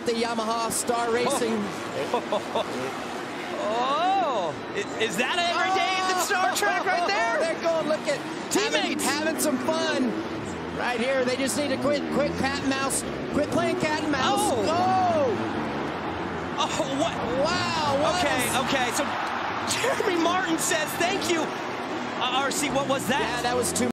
at the Yamaha Star Racing. Oh, is that every day in the Star Trek right there? They're going, look at teammates having some fun right here. They just need to quit cat and mouse, quit playing cat and mouse. Oh, what? Wow. Okay. So Jeremy Martin says thank you. RC, what was that? Yeah, that was too